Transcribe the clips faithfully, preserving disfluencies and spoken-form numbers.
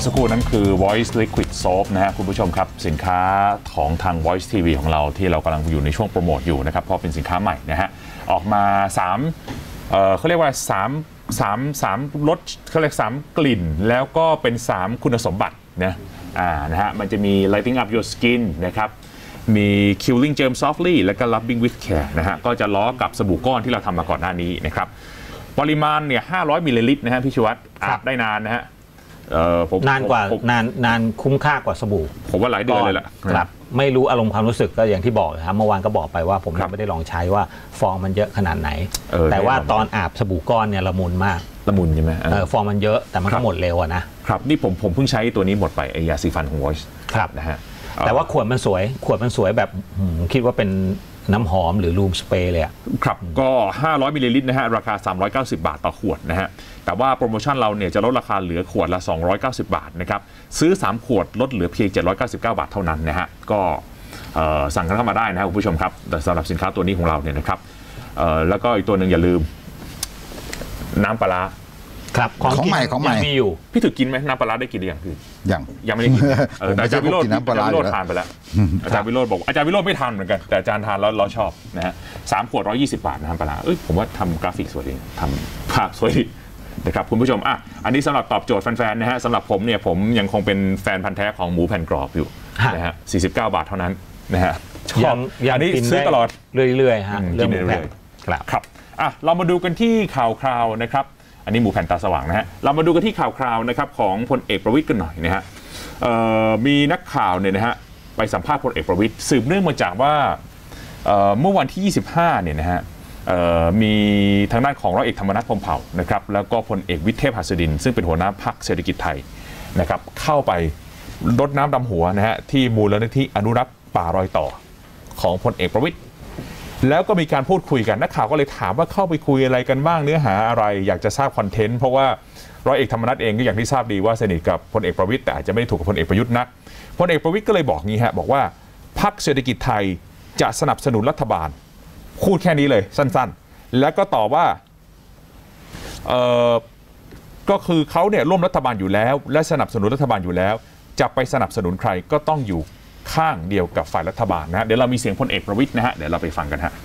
อสักครู่นั้นคือ Voice Liquid Soap นะฮะคุณผู้ชมครับสินค้าของทาง Voice ที วี ของเราที่เรากำลังอยู่ในช่วงโปรโมทอยู่นะครับเพราะเป็นสินค้าใหม่นะฮะออกมาสามเอ่อเขาเรียกว่าสาม สาม สามรสเขาเรียกสามกลิ่นแล้วก็เป็นสามคุณสมบัตินะอ่านะฮะมันจะมี Lighting Up Your Skin นะครับมี Killing Germ Softly และก็ Rubbing with Care นะฮะก็จะล้อกับสบู่ก้อนที่เราทำมาก่อนหน้านี้นะครับปริมาณเนี่ยห้าร้อยมิลลิลิตรนะฮะพี่ชวัตอาบได้นานนะฮะนานกว่านานนานคุ้มค่ากว่าสบู่ผมว่าหลายเดือนเลยแหละครับไม่รู้อารมณ์ความรู้สึกก็อย่างที่บอกครับเมื่อวานก็บอกไปว่าผมยังไม่ได้ลองใช้ว่าฟองมันเยอะขนาดไหนแต่ว่าตอนอาบสบู่ก้อนเนี่ยละมุนมากละมุนใช่ไหมเออฟองมันเยอะแต่มันก็หมดเร็วนะครับนี่ผมผมเพิ่งใช้ตัวนี้หมดไปไอยาสีฟันของ Voice ครับนะฮะแต่ว่าขวดมันสวยขวดมันสวยแบบคิดว่าเป็นน้ำหอมหรือรูมสเปรย์เลยครับก็ห้าร้อยมิลลิลิตรนะฮะราคาสามร้อยเก้าสิบบาทต่อขวดนะฮะแต่ว่าโปรโมชั่นเราเนี่ยจะลดราคาเหลือขวดละสองร้อยเก้าสิบบาทนะครับซื้อสามขวดลดเหลือเพียงเจ็ดร้อยเก้าสิบเก้าบาทเท่านั้นนะฮะก็สั่งกันเข้ามาได้นะครับคุณผู้ชมครับแต่สำหรับสินค้าตัวนี้ของเราเนี่ยนะครับแล้วก็อีกตัวหนึ่งอย่าลืมน้ำปลาครับของใหม่ของใหม่มีอยู่พี่ถือกินไหมน้ำปลาได้กินหรือยังพี่ยังยังไม่ได้กินแต่อาจารย์วิโรจน์อาจารย์วิโรจน์ทานไปแล้วอาจารย์วิโรจน์บอกอาจารย์วิโรจน์ไม่ทานเหมือนกันแต่อาจารย์ทานแล้วเราชอบนะฮะสามขวดร้อยยี่สิบบาทน้ำปลาเอ้ยผมว่าทำกราฟิกสวยดีทำภาพสวยดีนะครับคุณผู้ชมอ่ะอันนี้สำหรับตอบโจทย์แฟนๆนะฮะสำหรับผมเนี่ยผมยังคงเป็นแฟนพันธ์แท้ของหมูแผ่นกรอบอยู่นะฮะสี่สิบเก้าบาทเท่านั้นนะฮะชอบอันนี้ซื้อตลอดเรื่อยๆฮะเรื่องหมูแผ่นครับอ่ะเรามาดูกันที่ข่าวคราวนะครับอันนี้หมูแผ่นตาสว่างนะฮะเรามาดูกันที่ข่าวคราวนะครับของพลเอกประวิตรกันหน่อยนะฮะมีนักข่าวเนี่ยนะฮะไปสัมภาษณ์พลเอกประวิตรสืบเนื่องมาจากว่าเมื่อวันที่ยี่สิบห้าเนี่ยนะฮะมีทางด้านของร้อยเอกธรรมนัฐพรหมเผ่านะครับแล้วก็พลเอกวิทย์เทพหัสดินซึ่งเป็นหัวหน้าพรรคเศรษฐกิจไทยนะครับเข้าไปรดน้ำดำหัวนะฮะที่มูลนิธิอนุรักษ์ป่ารอยต่อของพลเอกประวิตรแล้วก็มีการพูดคุยกันนักข่าวก็เลยถามว่าเข้าไปคุยอะไรกันบ้างเนื้อหาอะไรอยากจะทราบคอนเทนต์เพราะว่าร้อยเอกธรรมนัฐเองก็อย่างที่ทราบดีว่าสนิทกับพลเอกประวิตรแต่อาจจะไม่ได้ถูกกับพลเอกประยุทธ์นักพลเอกประวิตรก็เลยบอกงี้ฮะบอกว่าพรรคเศรษฐกิจไทยจะสนับสนุนรัฐบาลพูดแค่นี้เลยสั้นๆแล้วก็ตอบว่าเอ่อก็คือเขาเนี่ยร่วมรัฐบาลอยู่แล้วและสนับสนุนรัฐบาลอยู่แล้วจะไปสนับสนุนใครก็ต้องอยู่ข้างเดียวกับฝ่ายรัฐบาลนะฮะเดี๋ยวเรามีเสียงพลเอกประวิตรนะฮะเดี๋ยวเราไปฟังกันฮะ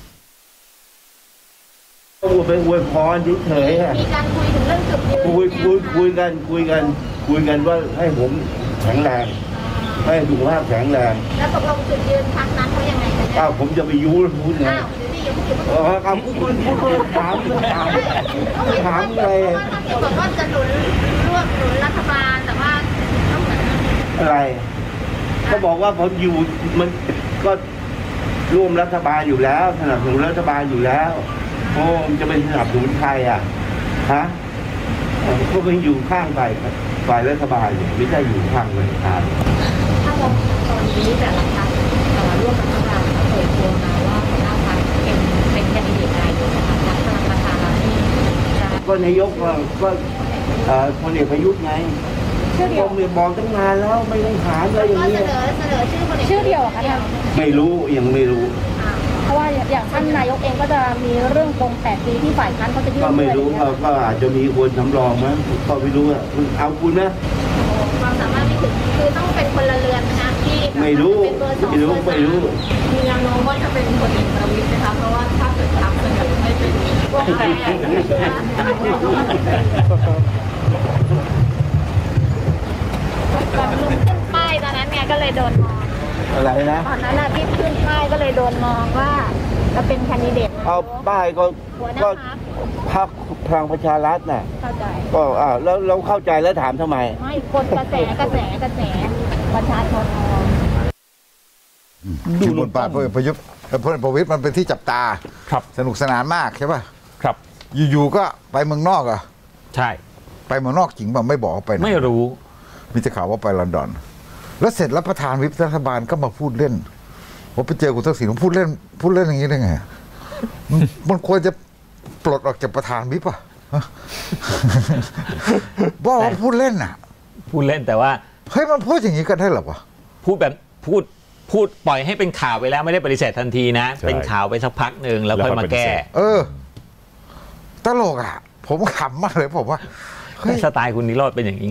พูดไปอวยพรเฉยๆมีการคุยถึงเรื่องจุดยืนคุยคุยคุยกันคุยกันคุยกันว่าให้ผมแข็งแรงให้สุขภาพแข็งแรงแล้วตกลงจุดยืนพรรคนั้นเขายังไงกันอ้าวผมจะไปยุพูดไงเออครับคุณคุณถามถามถามอะไรบอกว่าจะหนุนร่วมหนุนรัฐบาลแต่ว่าอะไรก็บอกว่าผมอยู่มันก็ร่วมรัฐบาลอยู่แล้วสนับสนุนรัฐบาลอยู่แล้วโอ้จะเป็นสนับสนุนใครอ่ะฮะก็เป็นอยู่ข้างฝ่ายฝ่ายรัฐบาลอยู่ไม่ใช่อยู่ข้างฝ่ายค้านถ้ามองตอนนี้แต่ละพรรคร่วมรัฐบาลเปิดตัวมาว่าหัวหน้าพรรคเป็นเป็นแคนดิเดตนายกนะคะพรรคพลังประชารัฐนี่ก็นายกก็พลเอกประยุทธ์ไงผมเนี่ยบอกตั้งนานแล้วไม่ต้องถามอะไรอย่างนี้เสนอเสนอชื่อคนชื่อเดียวค่ะท่านไม่รู้ยังไม่รู้เพราะว่าอย่างท่านนายกเองก็จะมีเรื่องปมแปดปีที่ฝ่ายค้านเขาจะยื่นก็ไม่รู้ก็อาจจะมีคนสำรองมั้งก็ไม่รู้อ่ะเอาคุณนะความสามารถไม่ถึงคือต้องเป็นคนละเรือนนะที่ไม่รู้ไม่รู้ไม่รู้มีแนวโน้มว่าจะเป็นคนเอกประวิตรนะคะเพราะว่าถ้าเกิดพรรคเสนอไม่เป็นพวกแฟนตอนลุงขึ้นป้ายตอนนั้นเนี่ยก็เลยโดนมองอะไรนะตอนนั้นน่ะที่ขึ้นป้ายก็เลยโดนมองว่าจะเป็นแคนดิเดตเอาป้ายก็ก็พรรคพลังประชารัฐน่ะเข้าใจก็อ่าแล้วเราเข้าใจแล้วถามทำไมไม่คนกระแสกระแสกระแสประชาชนดูบทบาทพลเอกประยุทธ์พลเอกประวิตรมันเป็นที่จับตาครับสนุกสนานมากใช่ป่ะครับอยู่ๆก็ไปเมืองนอกอ่ะใช่ไปเมืองนอกจริงป่ะไม่บอกไปไม่รู้มีแต่ข่าวว่าไปลอนดอนแล้วเสร็จแล้วประธานวิปรัฐบาลก็มาพูดเล่นผมไปเจอคุณทักษิณผมพูดเล่นพูดเล่นอย่างนี้ได้ไงมันควรจะปลดออกจากประธานวิปอ่ะบอกว่าพูดเล่นน่ะพูดเล่นแต่ว่าเฮ้ยมันพูดอย่างนี้กันได้หรอวะพูดแบบพูดพูดปล่อยให้เป็นข่าวไปแล้วไม่ได้ปฏิเสธทันทีนะเป็นข่าวไปสักพักหนึ่งแล้วค่อยมาแก้เออตลกอ่ะผมขำมากเลยผมว่าสไตล์คุณนิโรธเป็นอย่างนี้ไง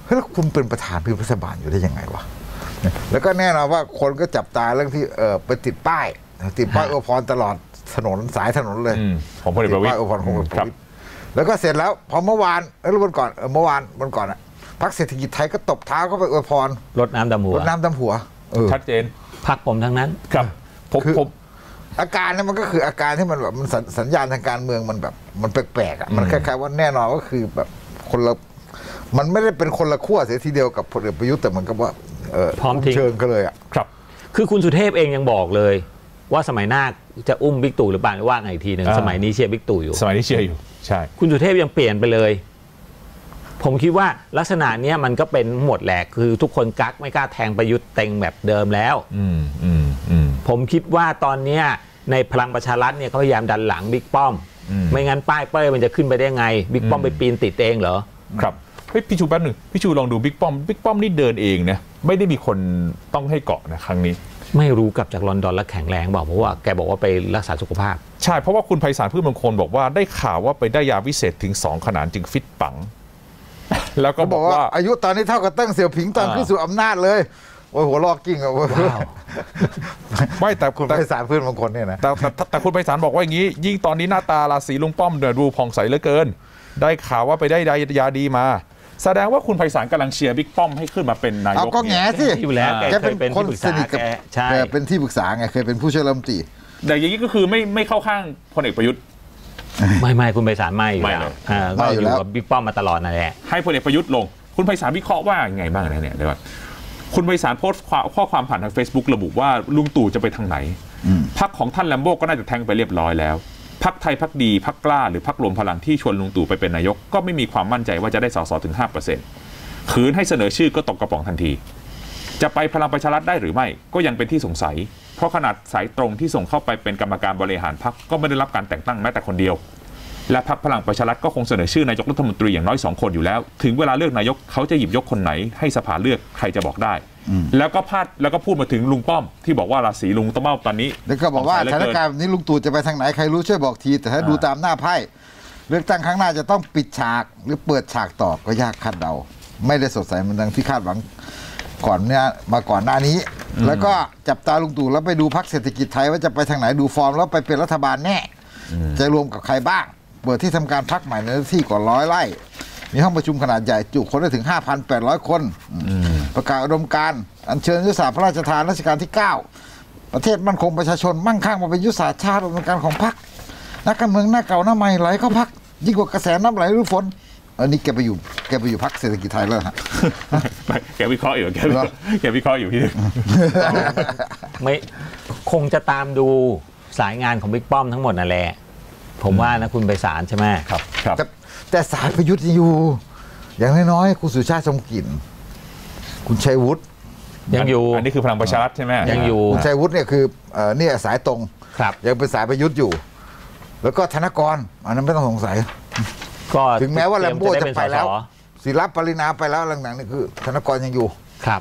เฮ้ยแล้วคุณเป็นประธานรัฐบาลอยู่ได้ยังไงวะแล้วก็แน่นอนว่าคนก็จับตาเรื่องที่เออไปติดป้ายติดป้ายอวยพรตลอดถนนสายถนนเลยของพลเอกประวิตรอวยพรของพลเอกประวิตรแล้วก็เสร็จแล้วพอเมื่อวานเอ้ยวันก่อนเมื่อวานวันก่อนอะพรรคเศรษฐกิจไทยก็ตบเท้าเข้าไปอวยพรรดน้ำดำหัวรดน้ำดำหัวชัดเจนพรรคผมทั้งนั้นครับผมผมอาการนั้นมันก็คืออาการที่มันแบบมันสัญญาณทางการเมืองมันแบบมันแปลกๆอ่ะมันคล้ายๆว่าแน่นอนก็คือแบบคนละมันไม่ได้เป็นคนละขั้วเสียทีเดียวกับพลเอกประยุทธ์แต่มันก็ว่าพร้อมทิ้งเชิงกันเลยอ่ะครับคือคุณสุเทพเองยังบอกเลยว่าสมัยหน้าจะอุ้มบิ๊กตู่หรือเปล่าว่าไงอีกทีหนึ่งสมัยนี้เชียร์บิ๊กตู่อยู่สมัยนี้เชียร์อยู่ใช่คุณสุเทพยังเปลี่ยนไปเลยผมคิดว่าลักษณะนี้มันก็เป็นหมดแหละคือทุกคนกักไม่กล้าแทงประยุทธ์เต็งแบบเดิมแล้วอืมอืมอืมผมคิดว่าตอนนี้ในพลังประชารัฐเนี่ยเขาพยายามดันหลังบิ๊กป้อมไม่งั้นป้ายเป้ยมันจะขึ้นไปได้ไงบิ๊กป้อมไปปีนติดเองเหรอครับเฮ้ยพี่ชูแป๊บหนึ่งพี่ชูลองดูบิ๊กป้อมบิ๊กป้อมนี่เดินเองนะไม่ได้มีคนต้องให้เกาะนะครั้งนี้ไม่รู้กลับจากลอนดอนแล้วแข็งแรงบอกเพราะว่าแกบอกว่าไปรักษาสุขภาพใช่เพราะว่าคุณไพศาลพืชมงคลบอกว่าได้ข่าวว่าไปได้ยาวิเศษถึงสองขนาดจึงฟิตปังแล้วก็บอกว่าอายุตอนนี้เท่ากับตั้งเสี่ยวผิงตอนขึ้นสู่อำนาจเลยโอ้ยหัวลอกกิ้งอ่ะว้าวไม่แต่คุณไพศาลพืชมงคลเนี่ยนะแต่แต่คุณไพศาลบอกว่าอย่างนี้ยิ่งตอนนี้หน้าตาราศีลุงป้อมเนี่ยดูผ่องใสเหลือเกินได้ข่าวว่าไปได้ยาดีมาแสดงว่าคุณไพศาลกำลังเชียร์บิ๊กป้อมให้ขึ้นมาเป็นนายกเอาก็แง่สิอยู่แล้วแกเป็นคนสนิทกับแกเป็นที่ปรึกษาไงเคยเป็นผู้ช่วยรัฐมนตรีแต่อย่างนี้ก็คือไม่ไม่เข้าข้างพลเอกประยุทธ์ไม่ไม่คุณไพศาลไม่อยู่แล้วก็อยู่กับบิ๊กป้อมมาตลอดนั่นแหละให้พลเอกประยุทธ์ลงคุณไพศาลวิเคราะห์ว่าไงบ้างเนี่ยเดี๋ยวคุณไพศาลโพสต์ข้อความผ่านทาง Facebook ระบุว่าลุงตู่จะไปทางไหนพรรคของท่านแลมโบ้ก็น่าจะแทงไปเรียบร้อยแล้วพรรคไทยพรรคดีพรรคกล้าหรือพรรครวมพลังที่ชวนลุงตู่ไปเป็นนายกก็ไม่มีความมั่นใจว่าจะได้สสถึง ห้าเปอร์เซ็นต์ ขืนให้เสนอชื่อก็ตกกระป๋องทันทีจะไปพลังประชารัฐได้หรือไม่ก็ยังเป็นที่สงสัยเพราะขนาดสายตรงที่ส่งเข้าไปเป็นกรรมการบริหารพรรคก็ไม่ได้รับการแต่งตั้งแม้แต่คนเดียวและพรรคพลังประชารัฐก็คงเสนอชื่อนายกรัฐมนตรีอย่างน้อยสองคนอยู่แล้วถึงเวลาเลือกนายกเขาจะหยิบยกคนไหนให้สภาเลือกใครจะบอกได้แล้วก็พาดแล้วก็พูดมาถึงลุงป้อมที่บอกว่าราศีลุงต้อมเบ้าตอนนี้แล้วก็บอกว่าสถานการณ์นี้ลุงตู่จะไปทางไหนใครรู้ช่วยบอกทีแต่ถ้าดูตามหน้าไพ่เลือกตั้งครั้งหน้าจะต้องปิดฉากหรือเปิดฉากต่อก็ยากคาดเดาไม่ได้สดใสเหมือนดังที่คาดหวังก่อนเนี่ยมาก่อนหน้านี้แล้วก็จับตาลุงตู่แล้วไปดูพรรคเศรษฐกิจไทยว่าจะไปทางไหนดูฟอร์มแล้วไปเป็นรัฐบาลแน่จะรวมกับใครบ้างเปิดที่ทำการพรรคใหม่ในที่กว่าร้อยไร่มีห้องประชุมขนาดใหญ่จุคนได้ถึง ห้าพันแปดร้อย คนประกาศอุดมการณ์อัญเชิญยุทธศาสตร์พระราชทานรัชกาลที่เก้าประเทศมั่นคงประชาชนมั่งคั่งมาเป็นยุทธศาสตร์ชาติอุดมการณ์ของพรรคนักการเมืองหน้าเก่าหน้าใหม่ไหลเข้าพรรคยิ่งกว่ากระแสน้ำไหลฤดูฝนอันนี้แกไปอยู่แกไปอยู่พรรคเศรษฐกิจไทยแล้วฮะแกวิเคราะห์อยู่แกแกวิเคราะห์อยู่พี่ไม่คงจะตามดูสายงานของบิ๊กป้อมทั้งหมดนั่นแหละผมว่านะคุณไพศาลใช่ไหมครับครับแต่แต่สายประยุทธ์อยู่อย่างน้อยๆคุณสุชาติชมกลิ่นคุณชัยวุฒิยังอยู่อันนี้คือพลังประชารัฐใช่ไหมยังอยู่คุณชัยวุฒิเนี่ยคือเอ่อเนี่ยสายตรงครับยังเป็นสายประยุทธ์อยู่แล้วก็ธนกรอันนั้นไม่ต้องสงสัยก็ถึงแม้ว่าแลมโบ้จะไปแล้วศิลปรินาไปแล้วหลังๆนี่คือธนกรยังอยู่ครับ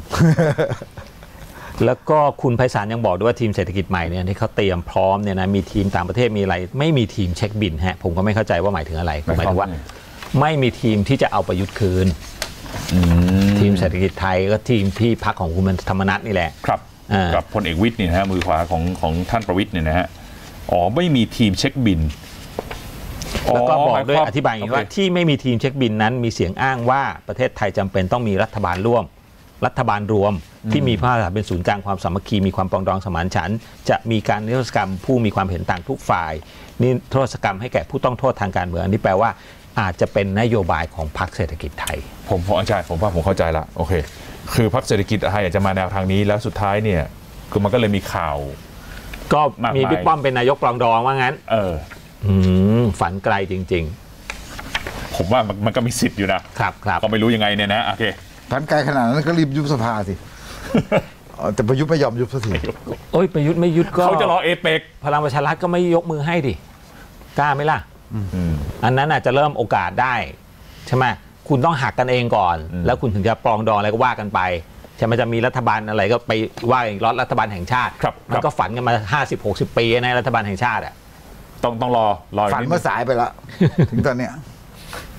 แล้วก็คุณไพศาลยังบอกด้วยว่าทีมเศรษฐกิจใหม่เนี่ยที่เขาเตรียมพร้อมเนี่ยนะมีทีมต่างประเทศมีอะไรไม่มีทีมเช็คบินฮะผมก็ไม่เข้าใจว่าหมายถึงอะไรหมายถึงว่าไม่มีทีมที่จะเอาประยุทธ์คืนทีมเศรษฐกิจไทยก็ทีมที่พรรคของคุณธรรมนัสนี่แหละครับกับพลเอกวิทย์นี่นะฮะมือขวาของของท่านประวิทย์เนี่ยนะฮะอ๋อไม่มีทีมเช็คบินแล้วก็บอกด้วยอธิบายอย่างนี้ว่าที่ไม่มีทีมเช็คบินนั้นมีเสียงอ้างว่าประเทศไทยจำเป็นต้องมีรัฐบาลร่วมรัฐบาลรวมที่มีพระมหากษัตริย์เป็นศูนย์กลางความสามัคคีมีความปรองดองสมานฉันท์จะมีการนิรโทษกรรมผู้มีความเห็นต่างทุกฝ่ายนิรโทษกรรมให้แก่ผู้ต้องโทษทางการเมืองอันนี้แปลว่าอาจจะเป็นนโยบายของพรรคเศรษฐกิจไทยผมพอใจผมว่าผมเข้าใจละโอเคคือพรรคเศรษฐกิจไทยอาจจะมาแนวทางนี้แล้วสุดท้ายเนี่ยคือมันก็เลยมีข่าวก็มีบิ๊กป้อมเป็นนายกปรองดองว่างั้นเออฝันไกลจริงๆผมว่ามันก็มีสิทธิ์อยู่นะครับครับก็ไม่รู้ยังไงเนี่ยนะโอเคฝันไกลขนาดนั้นก็รีบยุบสภาสิแต่ประยุทธ์ไม่ยอมยุบสักทีโอ้ยประยุทธ์ไม่ยุบก็เขาจะรอเอเปกพลังประชารัฐก็ไม่ยกมือให้ดิกล้าไหมล่ะอันนั้นอาจจะเริ่มโอกาสได้ใช่ไหมคุณต้องหักกันเองก่อนแล้วคุณถึงจะปรองดองอะไรก็ว่ากันไปใช่ไหมจะมีรัฐบาลอะไรก็ไปว่าอีกรอดรัฐบาลแห่งชาติมันก็ฝันกันมาห้าสิบหกสิบปีในรัฐบาลแห่งชาติอ่ะต้องต้องรอรอฝันเมื่อสายไปแล้วถึงตอนเนี้ย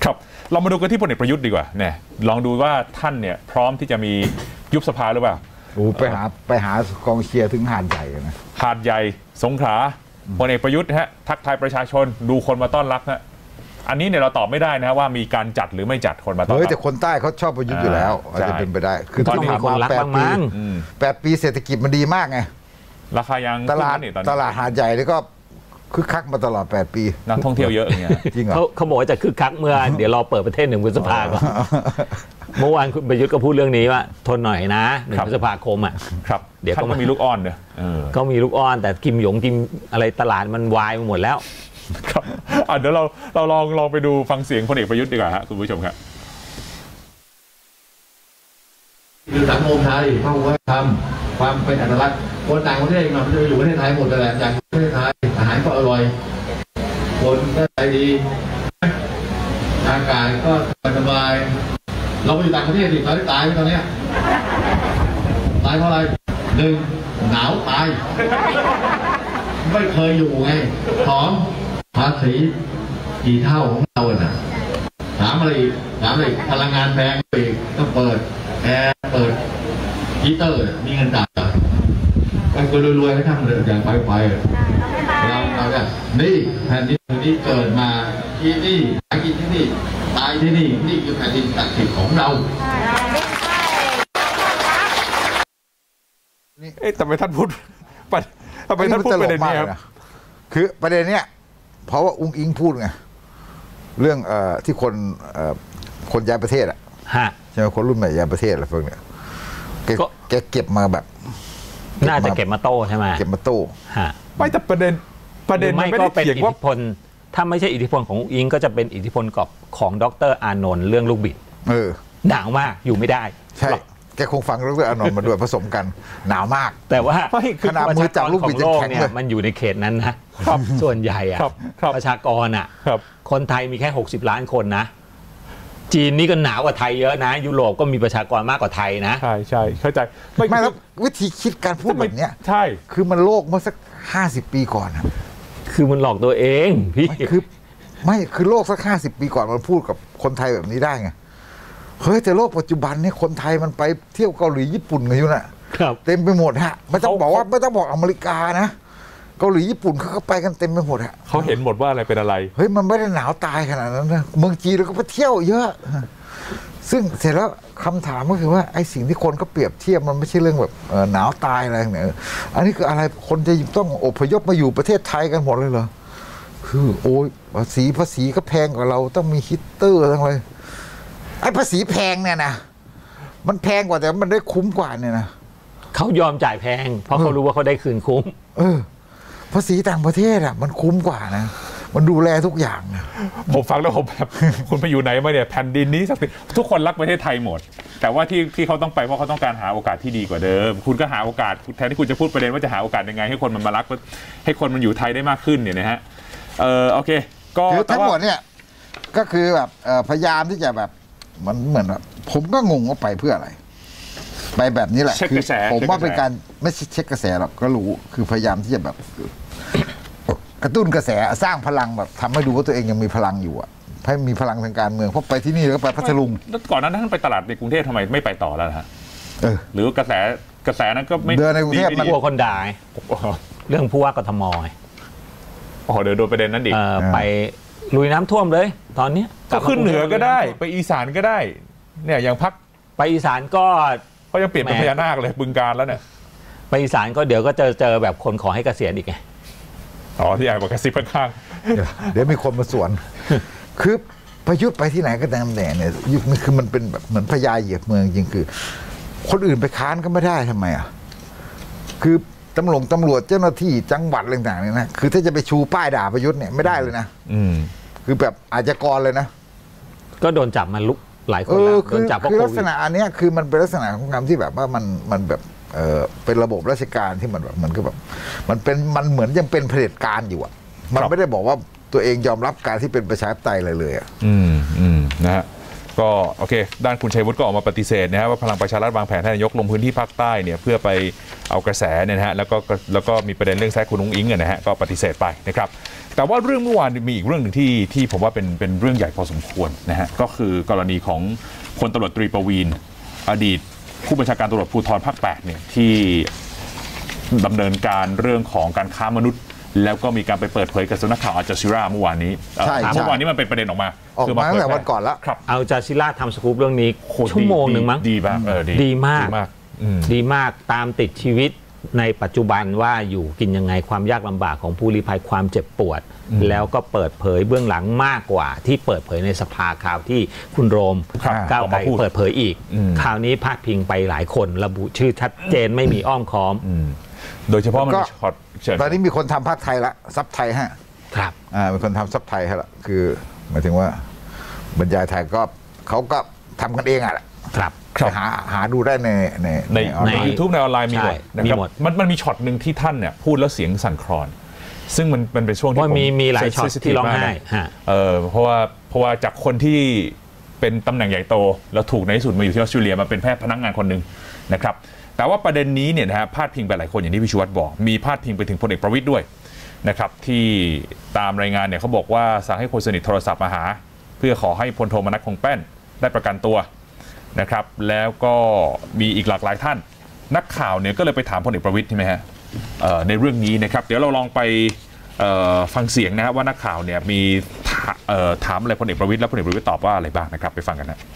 ครับเรามาดูกันที่พลเอกประยุทธ์ดีกว่าเนี่ยลองดูว่าท่านเนี่ยพร้อมที่จะมียุบสภาหรือเปล่าโอ้ไปหาไปหากองเชียร์ถึงหาดใหญ่นะหาดใหญ่สงขลาพลเอกประยุทธ์ฮะทักทายประชาชนดูคนมาต้อนรับฮะอันนี้เนี่ยเราตอบไม่ได้นะว่ามีการจัดหรือไม่จัดคนมาต้อนรับเฮ้ยแต่คนใต้เขาชอบประยุทธ์อยู่แล้วอาจจะเป็นไปได้คือตอนนี้คนรักบ้างแปดปีเศรษฐกิจมันดีมากไงราคายังตลาดตลาดหาดใหญ่นี่ก็คึกคักมาตลอดแปดปีนักท่องเที่ยวเยอะอย่างเงี้ยจริงเหรอเขาเขาบอกว่าจะคึกคักเมื่อเดี๋ยวรอเปิดประเทศหนึ่งพฤษภาก่อนเมื่อวานคุณประยุทธ์ก็พูดเรื่องนี้ว่าทนหน่อยนะหนึ่งพฤษภาคมอ่ะครับเดี๋ยวก็มีลูกอ้อนเนอะก็มีลูกอ้อนแต่กิมหยงกิมอะไรตลาดมันวายไปหมดแล้วครับอ่ะเดี๋ยวเราเราลองลองไปดูฟังเสียงพลเอกประยุทธ์ดีกว่าฮะคุณผู้ชมครับคือสังคมไทยพระวัฒนธรรมความเป็นอัตลักษณ์คนต่างประเทศมาจะอยู่ประเทศไทยหมดแต่ละอย่างประเทศไทยอาหารก็อร่อยคนก็ใจดีอากาศก็สบายเราไปอยู่ต่างประเทศดิเราได้ตายไหมตอนนี้ตายเพราะอะไรหนึ่งหนาวตายไม่เคยอยู่ไงของภาษีกี่เท่าของเราน่ะถามอะไรถามอะไรพลังงานแพงไปต้องเปิดแอร์เปิดฮีเตอร์มีเงินจ่ายกันก็รวยๆให้ทำเลยอย่างไฟไฟเราเราเนี่ยนี่แผ่นดินนี้เกิดมาที่นี่หากินที่นี่ตายที่นี่นี่คือแผ่นดินศักดิ์สิทธิ์ของเราเอ๊ะแต่ไม่ท่านพูดทำไมท่านพูดประเด็นนี้ครับคือประเด็นเนี้ยเพราะว่าอุ้งอิงพูดไงเรื่องเอ่อที่คนเอ่อคนย้ายประเทศอ่ะใช่ไหมคนรุ่นใหม่ย้ายประเทศอะไรพวกเนี้ยแกเก็บมาแบบน่าจะเก็บมาโต้ใช่ไหมเก็บมาโต้ไม่แต่ประเด็นประเด็นไม่ก็เป็นอิทธิพลถ้าไม่ใช่อิทธิพลของอุ้งอิงก็จะเป็นอิทธิพลกับของดร.อานนท์เรื่องลูกบิดเออหนาวมากอยู่ไม่ได้ใช่แกคงฟังดร.อานนท์มาด้วยผสมกันหนาวมากแต่ว่าขนาดมือจับลูกบิดจะแข็งเลยมันอยู่ในเขตนั้นนะส่วนใหญ่อะประชากรอะคนไทยมีแค่หกสิบล้านคนนะจีนนี่ก็หนาวกว่าไทยเยอะนะยุโรปก็มีประชากรมากกว่าไทยนะใช่ใช่เข้าใจไม่แล้ววิธีคิดการพูดแบบนี้ใช่คือมันโลกเมื่อสักห้าสิบปีก่อนคือมันหลอกตัวเองพี่คือไม่คือโลกสักห้าสิบปีก่อนมันพูดกับคนไทยแบบนี้ได้ไงเฮ้ยแต่โลกปัจจุบันนี่คนไทยมันไปเที่ยวเกาหลีญี่ปุ่นกันอยู่น่ะเต็มไปหมดฮะไม่ต้องบอกว่าไม่ต้องบอกอเมริกานะเกาหลีญี่ปุ่นเขาก็ไปกันเต็มไปหมดฮะเขาเห็นหมดว่าอะไรเป็นอะไรเฮ้ยมันไม่ได้หนาวตายขนาดนั้นนะเมืองจีนเราก็ไปเที่ยวเยอะซึ่งเสร็จแล้วคำถามก็คือว่าไอ้สิ่งที่คนก็เปรียบเทียบมันไม่ใช่เรื่องแบบหนาวตายอะไรเนี่ยอันนี้คืออะไรคนจะต้องอพยพมาอยู่ประเทศไทยกันหมดเลยเหรอคือโอ้ยภาษีภาษีก็แพงกว่าเราต้องมีฮีตเตอร์ทั้งเลยไอ้ภาษีแพงเนี่ยนะมันแพงกว่าแต่มันได้คุ้มกว่าเนี่ยนะเขายอมจ่ายแพงเพราะเขารู้ว่าเขาได้คืนคุ้มเออภาษีต่างประเทศอ่ะมันคุ้มกว่านะมันดูแลทุกอย่างนะผมฟังแล้วผมแบบคุณไปอยู่ไหนมาเนี่ยแผ่นดินนี้สักทีทุกคนรักประเทศไทยหมดแต่ว่าที่ที่เขาต้องไปเพราะเขาต้องการหาโอกาสที่ดีกว่าเดิมคุณก็หาโอกาสแทนที่คุณจะพูดประเด็นว่าจะหาโอกาสยังไงให้คนมันมารักให้คนมันอยู่ไทยได้มากขึ้นเนี่ยนะฮะเออโอเคก็ทั้งหมดเนี่ยก็คือแบบพยายามที่จะแบบมันเหมือนแบบผมก็งงว่าไปเพื่ออะไรไปแบบนี้แหละคือผมว่าเป็นการไม่ใช่เช็คกระแสหรอกก็รู้คือพยายามที่จะแบบกระตุ้นกระแสสร้างพลังแบบทำให้ดูว่าตัวเองยังมีพลังอยู่อ่ะให้มีพลังทางการเมืองเพราะไปที่นี่แล้วไปพัทลุงแล้วก่อนนั้นท่านไปตลาดในกรุงเทพทำไมไม่ไปต่อแล้วฮะหรือกระแสกระแสนั้นก็ไม่เดินในกรุงเทพมันกลัวคนด่าเรื่องผู้ว่ากทมอ๋อเดี๋ยวโดนประเด็นนั้นดิไปลุยน้ำท่วมเลยตอนนี้ก็ขึ้นเหนือก็ได้ไปอีสานก็ได้เนี่ยอย่างพักไปอีสานก็เขายังเปลี่ยนเป็นพญานาคเลยบึงการแล้วเนี่ยไปอีสานก็เดี๋ยวก็เจอเจอแบบคนขอให้เกษียณอีกไงอ๋อที่ไอ้บอกกระซิบข้างเดี๋ยวมีคนมาสวนคือประยุทธ์ไปที่ไหนก็ตามแต่เนี่ยยุคนี้คือมันเป็นแบบเหมือนพญาเหยียบเมืองจริงคือคนอื่นไปค้านก็ไม่ได้ทำไมอ่ะคือตำรวจตำรวจเจ้าหน้าที่จังหวัดอะไรต่างๆเนี่ยนะคือถ้าจะไปชูป้ายด่าประยุทธ์เนี่ยไม่ได้เลยนะอืมคือแบบอาชญากรเลยนะก็โดนจับมาลุกหลายคนแล้วโดนจับเพราะโควิดคือลักษณะอันนี้คือมันเป็นลักษณะของการที่แบบว่ามันมันแบบเออเป็นระบบราชการที่มันแบบมันก็แบบมันเป็นมันเหมือนยังเป็นเผด็จการอยู่อ่ะมันไม่ได้บอกว่าตัวเองยอมรับการที่เป็นประชาธิปไตยเลยเลยอ่ะอืมอืมนะฮะก็โอเคด้านคุณชัยวุฒิก็ออกมาปฏิเสธนะฮะว่าพลังประชารัฐวางแผนให้นายกลงพื้นที่ภาคใต้เนี่ยเพื่อไปเอากระแสเนี่ยนะฮะแล้วก็แล้วก็มีประเด็นเรื่องแซกคุณนุ้งอิงนะฮะก็ปฏิเสธไปนะครับแต่ว่าเรื่องเมื่อวานมีอีกเรื่องหนึ่งที่ที่ผมว่าเป็นเป็นเรื่องใหญ่พอสมควรนะฮะก็คือกรณีของพลตำรวจตรีประวีณอดีตผู้บัญชาการตำรวจภูธรภาคแปดเนี่ยที่ดำเนินการเรื่องของการค้ามนุษย์แล้วก็มีการไปเปิดเผยกับสำนักข่าวอัลจาซีราเมื่อวานนี้ใช่เมื่อวานนี้มันเป็นประเด็นออกมาออกมาตั้งแต่วันก่อนแล้วครับอัลจาซีราทำสกู๊ปเรื่องนี้ชั่วโมงหนึ่งมั้งดีมากเออดีมากดีมากตามติดชีวิตในปัจจุบันว่าอยู่กินยังไงความยากลำบากของผู้ลี้ภัยความเจ็บปวดแล้วก็เปิดเผยเบื้องหลังมากกว่าที่เปิดเผยในสภาข่าวที่คุณโรมก้าวไกลเปิดเผยอีกคราวนี้พาดพิงไปหลายคนระบุชื่อชัดเจนไม่มีอ้อมค้อมโดยเฉพาะมันช็อตตอนนี้มีคนทำภาคไทยละซับไทยฮะครับอ่ามีคนทำซับไทยฮะละคือหมายถึงว่าบรรยายไทยก็เขาก็ทำกันเองอ่ะครับหาหาดูได้ในในในในยูทูบในออนไลน์มีหมดนะครับมันมันมีช็อตหนึ่งที่ท่านเนี่ยพูดแล้วเสียงสั่นคลอนซึ่งมันมันเป็นช่วงที่ผมมีมีหลายช็อตที่ร้องไห้เออเพราะว่าเพราะว่าจากคนที่เป็นตำแหน่งใหญ่โตแล้วถูกในที่สุดมาอยู่ที่ออสเตรเลียมาเป็นแพทย์พนักงานคนหนึ่งนะครับแต่ว่าประเด็นนี้เนี่ยนะฮะพาดพิงไปหลายคนอย่างที่พิชวัตรบอกมีพาดพิงไปถึงพลเอกประวิตรด้วยนะครับที่ตามรายงานเนี่ยเขาบอกว่าสั่งให้คนสนิทโทรศัพท์มาหาเพื่อขอให้พลโทมนัสคงแป้นได้ประกันตัวนะครับแล้วก็มีอีกหลากหลายท่านนักข่าวเนี่ยก็เลยไปถามพลเอกประวิตรใช่ไหมฮะในเรื่องนี้นะครับเดี๋ยวเราลองไปฟังเสียงนะว่านักข่าวเนี่ยมีถามอะไรพลเอกประวิตรแล้วพลเอกประวิตรตอบว่าอะไรบ้างนะครับไปฟังกันนะ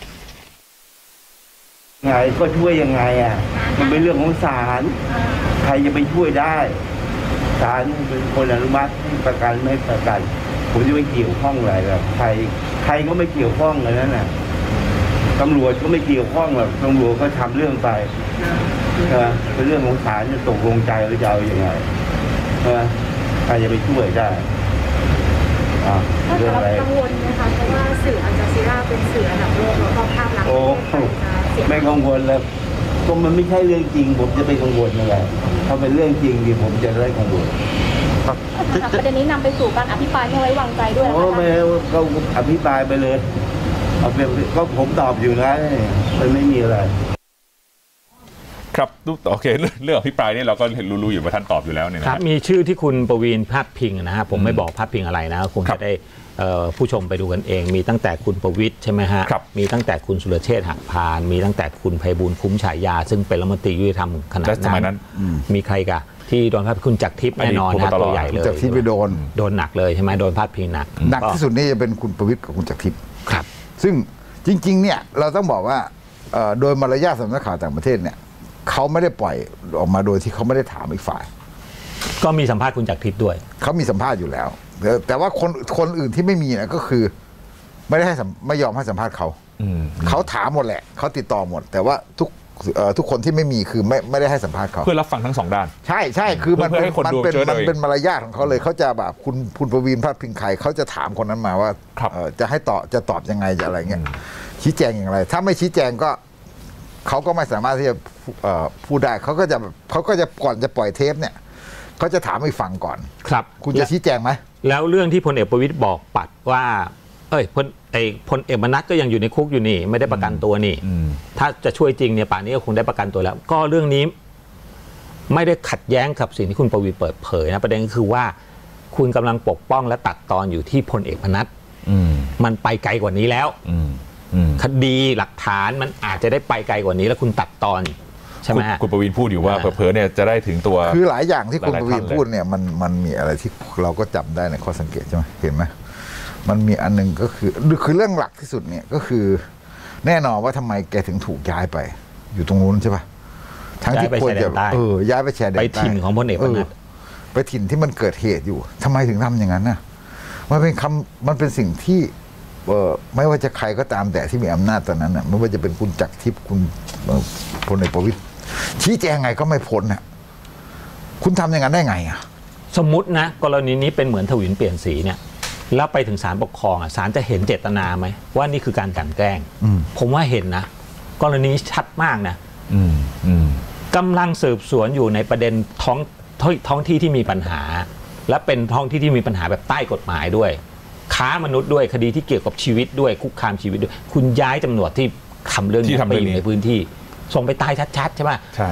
ไงก็ช่วยยังไงอ่ะมันเป็นเรื่องของศาลใครจะไปช่วยได้ศาลเป็นคนอนุมัติให้ประกันไม่ประกันผมจะไม่เกี่ยวข้องอะไรหรอกใครใครก็ไม่เกี่ยวข้องเลยนั่นน่ะตำรวจก็ไม่เกี่ยวข้องหรอกตำรวจก็ทำเรื่องไปเออเป็นเรื่องของศาลจะตกลงใจหรือจะเอาอย่างไงเออใครจะไปช่วยได้อ่าเรื่องอะไรกังวลนะคะเพราะว่าสื่ออัลจาซีราเป็นสื่ออันดับโลกแล้วก็ภาพลักษณ์โอ้ไม่กังวลเลยก็มันไม่ใช่เรื่องจริงผมจะไปกังวลอะไรถ้าเป็นเรื่องจริงดิผมจะได้กังวลประเด็นนี้นำไปสู่การอภิปรายไม่ไว้วางใจด้วยโอ้ไม่ก็อภิปรายไปเลยเอาเป็นก็ผมตอบอยู่นะมันไม่มีอะไรครับโอเคเรื่องอภิปรายนี่เราก็เห็นรู้ๆอยู่ว่าท่านตอบอยู่แล้วเนี่ยครับมีชื่อที่คุณประวีณพาดพิงนะฮะผมไม่บอกพาดพิงอะไรนะคงจะได้ผู้ชมไปดูกันเองมีตั้งแต่คุณประวิตรใช่ไหมฮะมีตั้งแต่คุณสุรเชษฐ์หักพานมีตั้งแต่คุณไพบูลย์คุ้มฉายาซึ่งเป็นรัฐมนตรียุติธรรมขณะนั้นมีใครกะที่โดนพาดพิงคุณจักรทิพย์แน่นอนนะตัวใหญ่เลยจักรทิพย์ไปโดนโดนหนักเลยใช่ไหมโดนพาดพิงหนักหนักที่สุดนี่จะเป็นคุณประวิตรกับคุณจักรทิพย์ครับซึ่งจริงๆเนี่ยเราต้องบอกว่าโดยมารยาทสำนักข่าวต่างประเทศเนี่ยเขาไม่ได้ปล่อยออกมาโดยที่เขาไม่ได้ถามอีกฝ่ายก็มีสัมภาษณ์คุณจักรทิพย์ด้วยเขามีสัมภาษณ์อยู่แล้วแต่ว่าคนคนอื่นที่ไม่มีนะก็คือไม่ได้ให้ไม่ยอมให้สัมภาษณ์เขาเขาถามหมดแหละเขาติดต่อหมดแต่ว่าทุกทุกคนที่ไม่มีคือไม่ไม่ได้ให้สัมภาษณ์เขาเพื่อรับฟังทั้งสองด้านใช่ใช่คือมันเป็นมันเป็นมันเป็นมารยาทของเขาเลยเขาจะแบบคุณคุณประวีณพาดพิงใครเขาจะถามคนนั้นมาว่าจะให้ตอบจะตอบยังไงจะอะไรเงี้ยชี้แจงอย่างไรถ้าไม่ชี้แจงก็เขาก็ไม่สามารถที่จะพูดได้เขาก็จะเขาก็จะก่อนจะปล่อยเทปเนี่ยเขาจะถามให้ฟังก่อนครับคุณจะชี้แจงไหมแล้วเรื่องที่พลเอกประวิตรบอกปัดว่าเอ้ยพลไอ้พลเอกมนัสก็ยังอยู่ในคุกอยู่นี่ไม่ได้ประกันตัวนี่ถ้าจะช่วยจริงเนี่ยป่านนี้ก็คงได้ประกันตัวแล้วก็เรื่องนี้ไม่ได้ขัดแย้งกับสิ่งที่คุณประวิตรเปิดเผยนะประเด็นก็คือว่าคุณกำลังปกป้องและตัดตอนอยู่ที่พลเอกมนัสมันไปไกลกว่านี้แล้วคดีหลักฐานมันอาจจะได้ไปไกลกว่านี้แล้วคุณตัดตอนใช่ไหมคุณประวิตรพูดอยู่ว่าเผลอๆเนี่ยจะได้ถึงตัวคือหลายอย่างที่คุณประวิตรพูดเนี่ยมันมันมีอะไรที่เราก็จับได้ในข้อสังเกตใช่ไหมเห็นไหมมันมีอันนึงก็คือคือเรื่องหลักที่สุดเนี่ยก็คือแน่นอนว่าทำไมแกถึงถูกย้ายไปอยู่ตรงนู้นใช่ป่ะทั้งที่ควรจะเออย้ายไปแชร์แดนใต้ไปถิ่นของพลเอกประวิตรไปถิ่นที่มันเกิดเหตุอยู่ทำไมถึงทำอย่างนั้นน่ะมันเป็นคำมันเป็นสิ่งที่เออไม่ว่าจะใครก็ตามแต่ที่มีอำนาจตอนนั้นน่ะไม่ว่าจะเป็นคุณจักรทิพย์คุณพลเอกประวิตรชี้แจงไงก็ไม่พ้นน่ะคุณทำอย่างนั้นได้ไงอ่ะสมมุตินะกรณีนี้เป็นเหมือนทวินเปลี่ยนสีเนี่ยแล้วไปถึงศาลปกครองอ่ะศาลจะเห็นเจตนาไหมว่านี่คือการกลั่นแกล้งผมว่าเห็นนะกรณีชัดมากนะกำลังสืบสวนอยู่ในประเด็นท้องท้องที่ที่มีปัญหาและเป็นท้องที่ที่มีปัญหาแบบใต้กฎหมายด้วยค้ามนุษย์ด้วยคดีที่เกี่ยวกับชีวิตด้วยคุกคามชีวิตด้วยคุณย้ายตำรวจที่ทำเรื่องนี้ไปอยู่ในพื้นที่ส่งไปตายชัดๆใช่ไหมใช่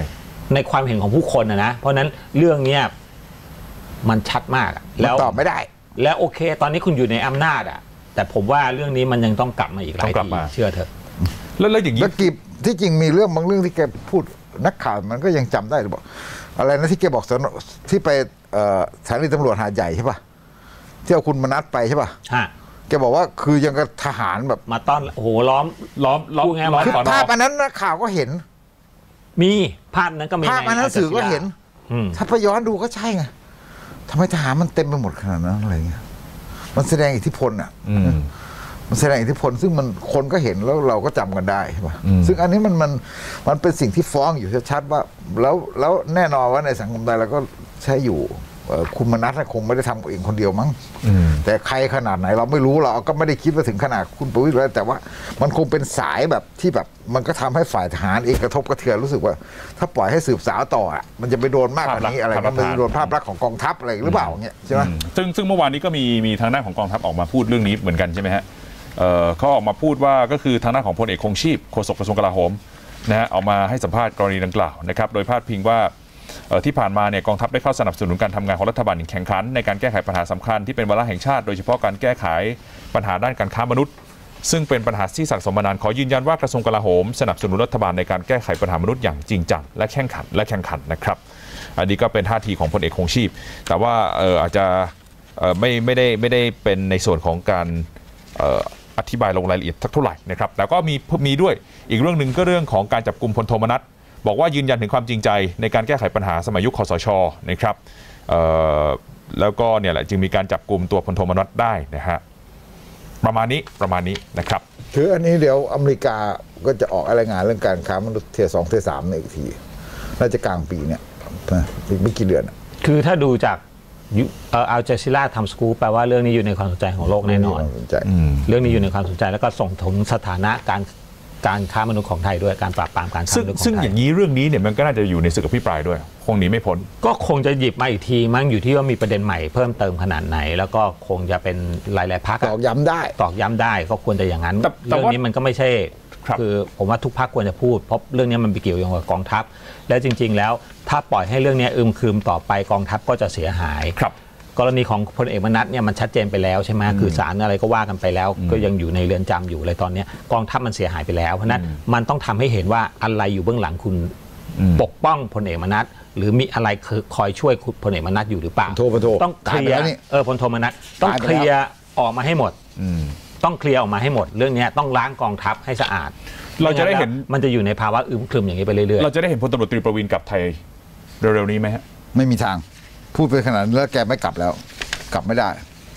ในความเห็นของผู้คนนะนะเพราะนั้นเรื่องเนี้ยมันชัดมากแล้วตอบไม่ได้แล้วโอเคตอนนี้คุณอยู่ในอำนาจอ่ะแต่ผมว่าเรื่องนี้มันยังต้องกลับมาอีกหลายทีเชื่อเถอะแล้วแล้วอย่างนี้แล้วกิบที่จริงมีเรื่องบางเรื่องที่แกพูดนักข่าวมันก็ยังจำได้หรือบอกอะไรนะที่แกบอกสนที่ไปสถานีตำรวจหาดใหญ่ใช่ป่ะที่เอาคุณมนัสไปใช่ป่ะแกบอกว่าคือยังกับทหารแบบมาต้อนโอ้โหล้อมล้อมล้อมไงคือภาพอันนั้นนักข่าวก็เห็นมีภาพนั้นก็มีภาพอันนั้นสื่อก็เห็นถ้าไปย้อนดูก็ใช่ไงทำไมทหารมันเต็มไปหมดขนาดนั้นอะไรเงี้ยมันแสดงอิทธิพลอ่ะมันแสดงอิทธิพลซึ่งมันคนก็เห็นแล้วเราก็จำกันได้ใช่ป่ะซึ่งอันนี้มันมันมันเป็นสิ่งที่ฟ้องอยู่ชัดๆว่าแล้วแล้วแน่นอนว่าในสังคมไทยเราก็ใช้อยู่คุณมนัสคงไม่ได้ทำเองคนเดียวมั้งแต่ใครขนาดไหนเราไม่รู้เราก็ไม่ได้คิดว่าถึงขนาดคุณประวิตรแล้วแต่ว่ามันคงเป็นสายแบบที่แบบมันก็ทำให้ฝ่ายทหารเองกระทบกระเทือนรู้สึกว่าถ้าปล่อยให้สืบสาวต่ออ่ะมันจะไปโดนมากกว่านี้อะไรก็มันจะโดนภาพลักษณ์ของกองทัพอะไรหรือเปล่าเงี้ยใช่ไหมซึ่งซึ่งเมื่อวานนี้ก็มีมีทางด้านของกองทัพออกมาพูดเรื่องนี้เหมือนกันใช่ไหมฮะเขาออกมาพูดว่าก็คือทางด้านของพลเอกคงชีพโฆษกกระทรวงกลาโหมนะฮะออกมาให้สัมภาษณ์กรณีดังกล่าวนะครับโดยพาดพิงว่าที่ผ่านมาเนี่ยกองทัพได้เข้าสนับสนุนการทำงานของรัฐบาลอย่างแข่งขันในการแก้ไขปัญหาสำคัญที่เป็นวาระแห่งชาติโดยเฉพาะการแก้ไขปัญหาด้านการค้ามนุษย์ซึ่งเป็นปัญหาที่สะสมมานานขอยืนยันว่ากระทรวงกลาโหมสนับสนุนรัฐบาลในการแก้ไขปัญหามนุษย์อย่างจริงจังและแข่งขันและแข่งขันนะครับอันนี้ก็เป็นท่าทีของพลเอกคงชีพแต่ว่าเอ่ออาจจะเอ่อไม่ไม่ได้ไม่ได้เป็นในส่วนของการเอ่ออธิบายลงรายละเอียดสักเท่าไหร่นะครับแต่ก็มีมีด้วยอีกเรื่องหนึ่งก็เรื่องของการจับกุมพลโทมนัสบอกว่ายืนยันถึงความจริงใจในการแก้ไขปัญหาสมัยยุคคสช.นะครับแล้วก็เนี่ยแหละจึงมีการจับกลุ่มตัวพลโทมนัสได้นะฮะประมาณนี้ประมาณนี้นะครับคืออันนี้เดี๋ยวอเมริกาก็จะออกรายงานเรื่องการค้ามนุษย์เทียร์สองเทียร์สามในอีกทีน่าจะกลางปีเนี่ยอีกไม่กี่เดือนคือถ้าดูจากอัลจาซีราทำสกู๊ปแปลว่าเรื่องนี้อยู่ในความสนใจของโลกแน่นอนเรื่องนี้อยู่ในความสนใจแล้วก็ส่งถึงสถานะการการค้ามนุษย์ของไทยด้วยการปราบปรามการค้ามนุษย์ของไทยซึ่งอย่างนี้เรื่องนี้เนี่ยมันก็น่าจะอยู่ในศึกอภิปรายด้วยคงหนีไม่พ้นก็คงจะหยิบมาอีกทีมั้งอยู่ที่ว่ามีประเด็นใหม่เพิ่มเติมขนาดไหนแล้วก็คงจะเป็นหลายๆพรรคตอกย้ำได้ตอกย้ำได้ก็ควรจะอย่างนั้นเรื่องนี้มันก็ไม่ใช่คือผมว่าทุกพรรคควรจะพูดเพราะเรื่องนี้มันไปเกี่ยวโยงกับกองทัพและจริงๆแล้วถ้าปล่อยให้เรื่องนี้อึมครึมต่อไปกองทัพก็จะเสียหายกรณีของพลเอกมนัสเนี่ยมันชัดเจนไปแล้วใช่ไหมคือศาลอะไรก็ว่ากันไปแล้วก็ยังอยู่ในเรือนจำอยู่เลยตอนนี้กองทัพมันเสียหายไปแล้วเพราะนั้นมันต้องทำให้เห็นว่าอะไรอยู่เบื้องหลังคุณปกป้องพลเอกมนัสหรือมีอะไรคอยช่วยพลเอกมนัสอยู่หรือเปล่าต้องเคลียร์เออพลโทมนัสต้องเคลียร์ออกมาให้หมดต้องเคลียร์ออกมาให้หมดเรื่องนี้ต้องล้างกองทัพให้สะอาดเราจะได้เห็นมันจะอยู่ในภาวะอึมครึมอย่างนี้ไปเรื่อยๆเราจะได้เห็นพลตำรวจตรีประวินกลับไทยเร็วๆนี้ไหมฮะไม่มีทางพูดไปขนาดนี้แล้วแกไม่กลับแล้วกลับไม่ได้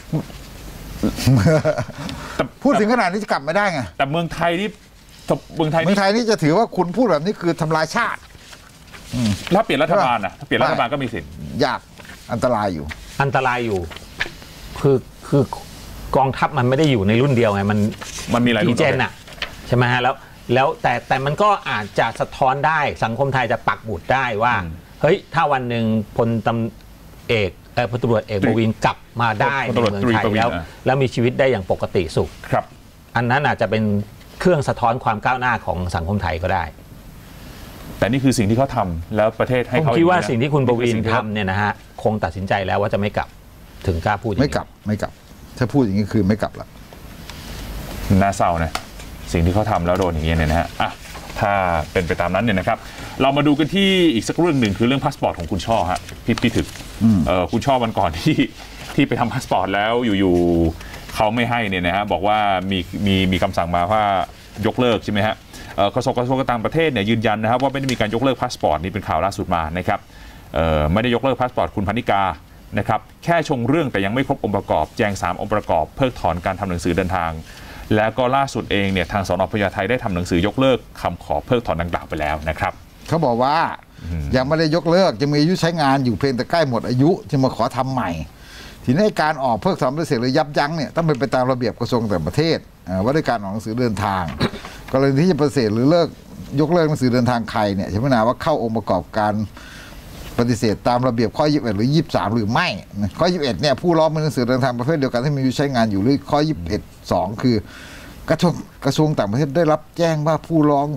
พูดถึงขนาดนี้จะกลับไม่ได้ไงแต่เมืองไทยนี่เมืองไทยเมืองไทยนี่จะถือว่าคุณพูดแบบนี้คือทำลายชาติถ้าเปลี่ยนรัฐบาลนะถ้าเปลี่ยนรัฐบาลก็มีสิทธิ์ยากอันตรายอยู่อันตรายอยู่คือคือกองทัพมันไม่ได้อยู่ในรุ่นเดียวไงมันมันมีหลายรุ่นเจนอะใช่ไหมฮะแล้วแล้วแต่แต่มันก็อาจจะสะท้อนได้สังคมไทยจะปักหมุดได้ว่าเฮ้ยถ้าวันหนึ่งพลตำเอกเออพลตำรวจเอกประวินกลับมาได้ในเมืองไทยแล้วแล้วมีชีวิตได้อย่างปกติสุขครับอันนั้นอาจจะเป็นเครื่องสะท้อนความก้าวหน้าของสังคมไทยก็ได้แต่นี่คือสิ่งที่เขาทำแล้วประเทศให้เขาผมคิดว่าสิ่งที่คุณประวินทำเนี่ยนะฮะคงตัดสินใจแล้วว่าจะไม่กลับถึงกล้าพูดไม่กลับไม่กลับถ้าพูดอย่างนี้คือไม่กลับละน่าเศร้านะสิ่งที่เขาทำแล้วโดนอย่างนี้เนี่ยนะฮะอ่ะถ้าเป็นไปตามนั้นเนี่ยนะครับเรามาดูกันที่อีกสักเรื่องหนึ่งคือเรื่องพาสปอร์ตของคุณช่อฮะพี่พี่ถึกคุณช่อวันก่อนที่ที่ไปทำพาสปอร์ตแล้วอยู่ๆเขาไม่ให้เนี่ยนะฮะบอกว่ามีมีมีคำสั่งมาว่ายกเลิกใช่ไหมฮะกระทรวงกระทรวงการต่างประเทศเนี่ยยืนยันนะครับว่าไม่ได้มีการยกเลิกพาสปอร์ตนี่เป็นข่าวล่าสุดมานะครับไม่ได้ยกเลิกพาสปอร์ตคุณพนิกานะครับแค่ชงเรื่องแต่ยังไม่ครบองค์ประกอบแจงสามองค์ประกอบเพิกถอนการทำหนังสือเดินทางแล้วก็ล่าสุดเองเนี่ยทางสน.พญาไทได้ทำหนังสือยกเลิกคำขอเพิกถอนดังกล่าวไปแล้วนะครับเขาบอกว่ายังไม่ได้ยกเลิกจะมีอายุใช้งานอยู่เพียงแต่ใกล้หมดอายุจะมาขอทำใหม่ทีนี้การออกเพิกถอนใบเสร็จหรือยับยั้งเนี่ยต้องเป็นไปตามระเบียบกระทรวงต่างประเทศว่าด้วยการออกหนังสือเดินทางกรณีที่จะปฏิเสธหรือเลิกยกเลิกหนังสือเดินทางใครเนี่ยจะพิจารณาว่าเข้าองค์ประกอบการปฏิเสธตามระเบียบข้อยี่สิบเอ็ดหรือยี่สิบสามหรือไม่ข้อยี่สิบเอ็ดเนี่ยผู้ร้องเป็นหนังสือเดินทางประเภทเดียวกันที่มีอายุใช้งานอยู่หรือข้อยี่สิบเอ็ด สองคือกระทรวงกระทรวงต่างประเทศได้รับแจ้งว่าผู้ร้อง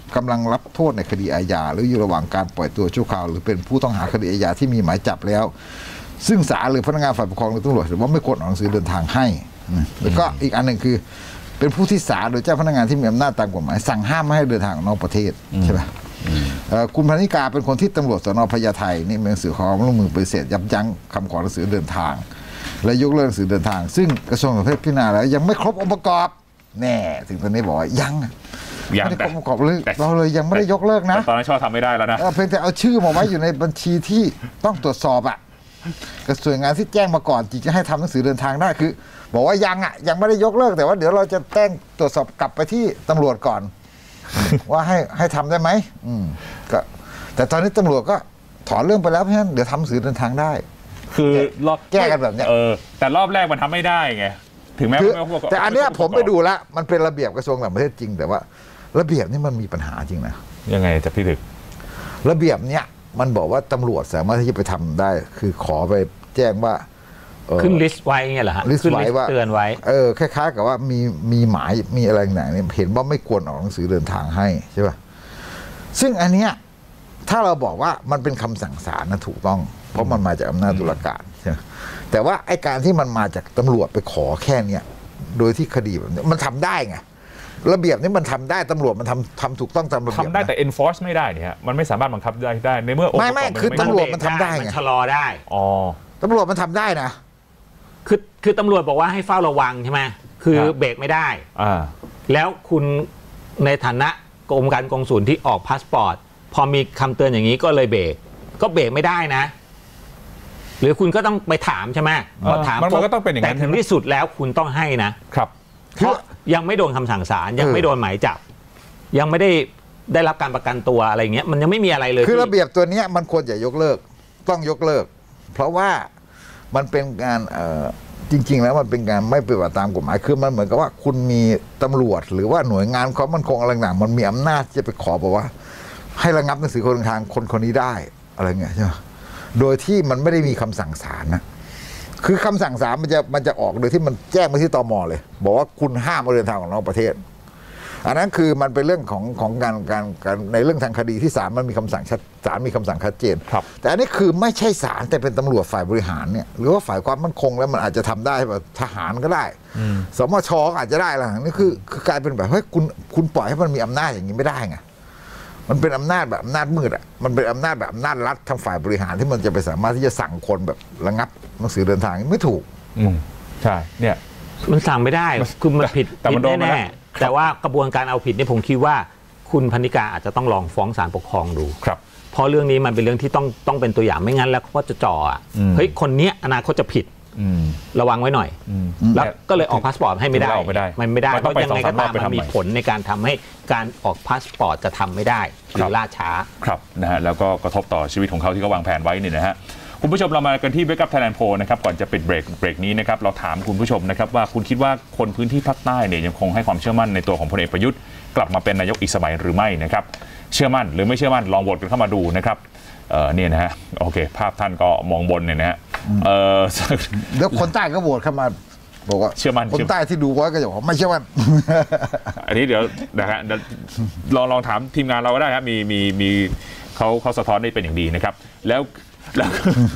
กำลังรับโทษในคดีอาญาหรืออยู่ระหว่างการปล่อยตัวชั่วคราวหรือเป็นผู้ต้องหาคดีอาญาที่มีหมายจับแล้วซึ่งศาลหรือพนักงานฝ่ายปกครองหรือตำรวจหรือว่าไม่ควรออกหนังสือเดินทางให้แล้วก็อีกอันหนึ่งคือเป็นผู้ที่ศาลหรือเจ้าพนักงานที่มีอำนาจตามกฎหมายสั่งห้ามไม่ให้เดินทางออกนอกประเทศใช่ไหมคุณพนิกาเป็นคนที่ตำรวจสน.พญาไทนี่มีหนังสือขอความร่วมมือปฏิเสธยับยั้งคำขอหนังสือเดินทางและยกเลิกหนังสือเดินทางซึ่งกระทรวงต่างประเทศพิจารณาแล้วยังไม่ครบองค์ประกอบแน่ถึงตอนนี้บอกว่ายังไม่ได้ครบองค์ประกอบเลยเราเลยยังไม่ได้ยกเลิกนะตอนนั้นชอบทำไม่ได้แล้วนะเพียงแต่เอาชื่อมาไว้อยู่ในบัญชีที่ต้องตรวจสอบอ่ะกระทรวงงานที่แจ้งมาก่อนจริงจะให้ทำหนังสือเดินทางได้คือบอกว่ายังอ่ะยังไม่ได้ยกเลิกแต่ว่าเดี๋ยวเราจะแจ้งตรวจสอบกลับไปที่ตำรวจก่อน ว่าให้ให้ทำได้ไหมอืมก็แต่ตอนนี้ตำรวจก็ถอนเรื่องไปแล้วเพราะฉะนั้นเดี๋ยวทำหนังสือเดินทางได้คือรอบแก้กันแบบเนี้ยเออแต่รอบแรกมันทำไม่ได้ไงถึงแม้แต่อันเนี้ยผมไปดูแล้วมันเป็นระเบียบกระทรวงต่างประเทศจริงแต่ว่าระเบียบนี่มันมีปัญหาจริงนะยังไงจะพี่ถึกระเบียบเนี้ยมันบอกว่าตำรวจสามารถที่จะไปทำได้คือขอไปแจ้งว่าขึ้นลิสต์ไว้ไงเหรอฮะลิสต์ไว้ว่าเตือนไว้เออคล้ายๆกับว่ามีมีหมายมีอะไรต่างๆเนี่ยเห็นว่าไม่ควรออกหนังสือเดินทางให้ใช่ป่ะซึ่งอันเนี้ยถ้าเราบอกว่ามันเป็นคำสั่งศาลนะถูกต้องเพราะมันมาจากอำนาจตุลาการใช่ไหมแต่ว่าไอ้การที่มันมาจากตำรวจไปขอแค่เนี้ยโดยที่คดีแบบนี้มันทำได้ไงระเบียบนี้มันทำได้ตำรวจมันทำทำถูกต้องตามระเบียบทำได้แต่ enforce ไม่ได้เนี่ยมันไม่สามารถบังคับได้ได้ในเมื่อไม่ไม่คือตำรวจมันทำได้ไงชะลอได้อ๋อตำรวจมันทำได้นะคือคือตำรวจบอกว่าให้เฝ้าระวังใช่ไหมคือเบรกไม่ได้อ่าแล้วคุณในฐานะกรมการกงสุลที่ออกพาสปอร์ตพอมีคำเตือนอย่างนี้ก็เลยเบรกก็เบรกไม่ได้นะหรือคุณก็ต้องไปถามใช่ไหมพอถามมันก็ต้องเป็นอย่างนั้นแต่ถึงที่สุดแล้วคุณต้องให้นะครับเพราะยังไม่โดนคำสั่งศาลยังไม่โดนหมายจับยังไม่ได้ได้รับการประกันตัวอะไรเงี้ยมันยังไม่มีอะไรเลยคือระเบียบตัวนี้มันควรจะยกเลิกต้องยกเลิกเพราะว่ามันเป็นการจริงๆแล้วมันเป็นการไม่ปฏิบัติตามกฎหมายคือมันเหมือนกับว่าคุณมีตำรวจหรือว่าหน่วยงานความมั่นคงอะไรต่างๆมันมีอำนาจจะไปขอบอกว่าให้ระงับหนังสือคนเดินทางคนคนนี้ได้อะไรเงี้ยใช่ไหมโดยที่มันไม่ได้มีคำสั่งศาลนะคือคำสั่งศาลมันจะมันจะออกโดยที่มันแจ้งไปที่ตม.เลยบอกว่าคุณห้ามเดินทางออกนอกประเทศอันนั้นคือมันเป็นเรื่องของของการการการในเรื่องทางคดีที่ศาลมันมีคำสั่งชัดศาลมีคำสั่งชัดเจนแต่อันนี้คือไม่ใช่ศาลแต่เป็นตำรวจฝ่ายบริหารเนี่ยหรือว่าฝ่ายความมั่นคงแล้วมันอาจจะทำได้แบบทหารก็ได้สมช.อาจจะได้อะไรนี่คือคือกลายเป็นแบบเฮ้ยคุณคุณปล่อยให้มันมีอำนาจอย่างนี้ไม่ได้ไงมันเป็นอำนาจแบบอำนาจมืดอ่ะมันเป็นอำนาจแบบอำนาจรัฐทางฝ่ายบริหารที่มันจะไปสามารถที่จะสั่งคนแบบระงับหนังสือเดินทางไม่ถูกอืมใช่เนี่ยมันสั่งไม่ได้คือมันผิดผิดแน่ๆแต่ว่ากระบวนการเอาผิดนี่ผมคิดว่าคุณพนิกาอาจจะต้องลองฟ้องศาลปกครองดูครับเพราะเรื่องนี้มันเป็นเรื่องที่ต้องต้องเป็นตัวอย่างไม่งั้นแล้วก็จะจ่ออ่ะเฮ้ยคนเนี้ยอนาคตจะผิดระวังไว้หน่อยแล้วก็เลยออกพาสปอร์ตให้ไม่ได้มันไม่ได้เพราะยังไงก็ตามมันมีผลในการทำให้การออกพาสปอร์ตจะทำไม่ได้หรือล่าช้าครับนะฮะแล้วก็กระทบต่อชีวิตของเขาที่เขาวางแผนไว้นี่นะฮะคุณผู้ชมเรามากันที่ Wake Up Thailand Poll นะครับก่อนจะปิดเบรกเบรกนี้นะครับเราถามคุณผู้ชมนะครับว่าคุณคิดว่าคนพื้นที่ภาคใต้เนี่ยยังคงให้ความเชื่อมั่นในตัวของพลเอกประยุทธ์กลับมาเป็นนายกอีกสมัยหรือไม่นะครับเชื่อมั่นหรือไม่เชื่อมั่นลองโหวตกันเข้ามาดูนะครับเออเนี่ยนะฮะโอเคภาพท่านก็มองบนเนี่ยนะฮะเออแล้วคนใต้ก็โหวตเข้ามาบอกว่าเชื่อมั่นคนใต้ที่ดูไว้ก็จะบอกไม่เชื่อมั่นอันนี้เดี๋ยวนะฮะลองลองถามทีมงานเราก็ได้ครับมีมีมีเขาเขาสะท้อนได้เป็นอย่างดีนะครับแล้วแล้ว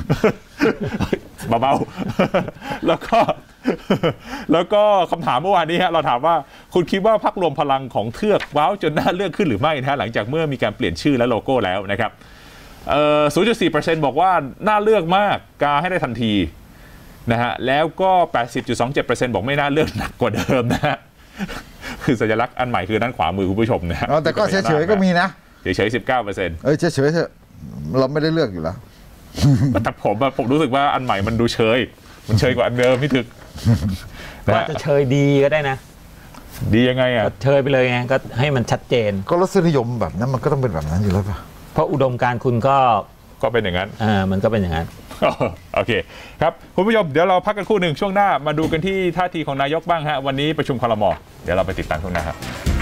เบาๆแล้วก็แล้วก็คำถามเมื่อวานนี้ฮะเราถามว่าคุณคิดว่าพรรครวมพลังของเทือกว้าวจนน่าเลือกขึ้นหรือไม่นะฮะหลังจากเมื่อมีการเปลี่ยนชื่อและโลโก้แล้วนะครับเอ่อ ศูนย์จุดสี่เปอร์เซ็นต์ บอกว่าน่าเลือกมากกาให้ได้ทันทีนะฮะแล้วก็ แปดสิบจุดสองเจ็ดเปอร์เซ็นต์ บอกไม่น่าเลือกหนักกว่าเดิมนะฮะคือสัญลักษณ์อันใหม่คือด้านขวามือคุณผู้ชมนะฮะแต่ก็เฉยๆก็มีนะเฉยๆ สิบเก้าเปอร์เซ็นต์เออเฉยๆเถอะเราไม่ได้เลือกอยู่แล้วแต่ผมผมรู้สึกว่าอันใหม่มันดูเฉยมันเฉยกว่าอันเดิมพี่ถึกก็จะเฉยดีก็ได้นะดียังไงอ่ะเฉยไปเลยไงก็ให้มันชัดเจนก็รสนิยมแบบนั้นมันก็ต้องเป็นแบบนั้นอยู่แล้วป่ะเพราะอุดมการคุณก็ก็เป็นอย่างนั้นอ่ามันก็เป็นอย่างนั้นโอเคครับคุณผู้ชมเดี๋ยวเราพักกันครู่หนึ่งช่วงหน้ามาดูกันที่ท่าทีของนายกบ้างฮะวันนี้ประชุมครม.เดี๋ยวเราไปติดตามช่วงหน้าครับ